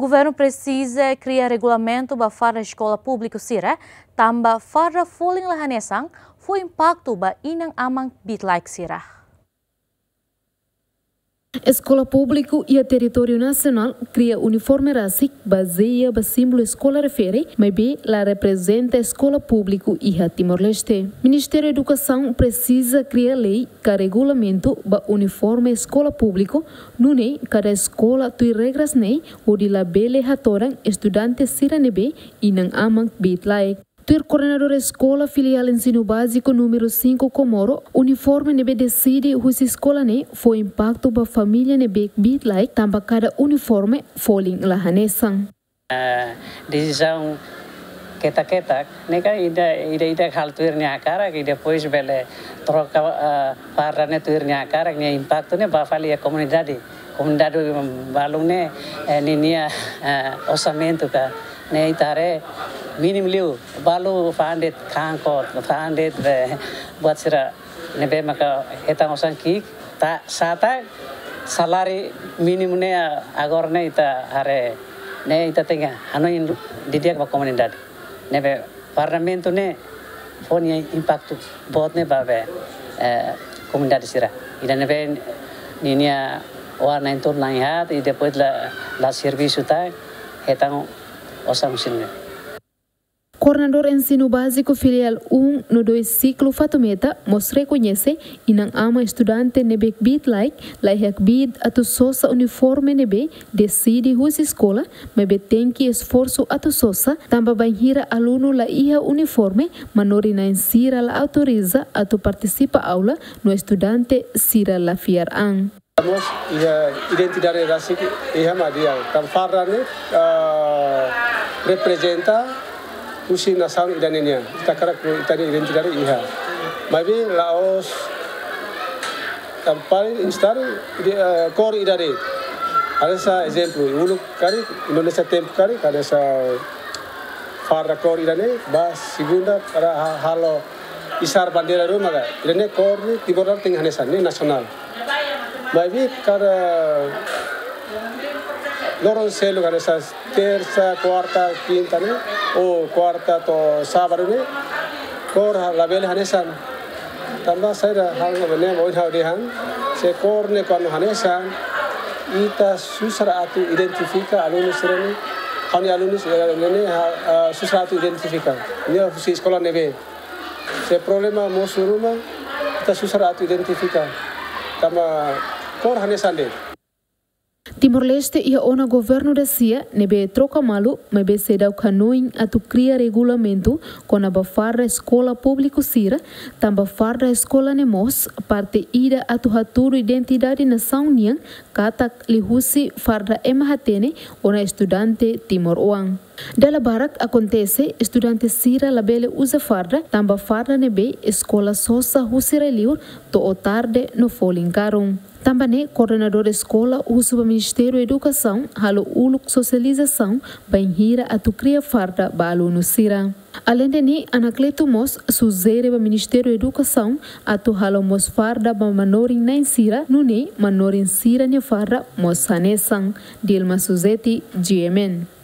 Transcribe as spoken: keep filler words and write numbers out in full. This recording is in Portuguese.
governo precisa criar regulamento para a escola pública sira, tamba para foling lahanesang, foi impacto ba inang amang bitlike sira. Escola Pública e a Território Nacional cria uniforme racic baseia no símbolo escola refere, mas bem lá representa a Escola Pública e a Timor-Leste. Ministério da Educação precisa criar lei que regulamento o uniforme escola pública, no nem cada escola tem regras nem ou de labele hatoran estudantes siranebe e não amam bitlike. Ter coordenador da escola filial ensino básico número cinco Comoro, uniforme nebe decide whose escola ne foi impacto ba família nebe bit like tamba cada uniforme foling lahanesang. Uh, decisão ketak-ketak, neka ida ida ida hal tuirnya akara que depois bele troca uh, para ne tuirnya akara ne impacto ne ba fali a comunidade, comunidade balune eh, ninia uh, orçamento ka ne itare minim liu balu fandet kangkot fandet buat sira nebe maka etang osang kik ta sata salari minim ne agor ne ita hare ne ita tenga hanoin didiak ba komunidad nebe parlamento ne fonia impacto bot ne babe komunidad sira ida nebe ninia warna itu langat ida depois la la serviço ta etang osang sinne. Coordenador ensino básico filial um no dois ciclo Fatometa mos reconhece e não ama estudante nebe bit like like bid atu sosa uniforme nebe decide whose escola mas tem que esforço atu sosa tamba banhira aluno la ia uniforme manori na insira la autoriza atu participa aula no estudante sira la fiar an. Vamos identidade racial e hamadia tamfarra ne representa usi nação idanenya kita karak itani identidade iha maybe laos tampal instar kor idare ada sa exemplo ulu kari Indonesia tempo kari kada sa farra kor idane ba segunda para halo isar bandera rumah ga idane kor ni tiboran ting hanesan ni nasional maybe kada lorong selo kada sa terça, quarta, quinta ne o quarta to sábado ne kor label hanesan tamba saya hal ne moi hau dihan se kor ne kon hanesan ita susra atu identifica alunus rene kami alunus ne susra atu identifica ne si sekolah nebe se problema mosuruma ita susra atu identifica tama kor hanesan de Timor-Leste ia ona governo da S I A nebe troca malu mebe sedau canoin atu cria regulamento kona bafarra escola público sira tamba farra escola nemos parte ida atu haturu identidade nação niang katak lihusi farra emahatene ona estudante Timor-Oang. Dela barak acontece estudante sira labele usa farra tamba farra nebe escola sosa husira liur to o tarde no folinkarum. Também coordenador da escola usa o Ministério da Educação halo uluk socialização banhira atu cria farda ba aluno sira. Além de ni Anacleto mos suzere o Ministério da Educação atu halo mos farda ba manorin na insira nune manorin sira ne farda mos hanesang Dilma Suzeti G M N.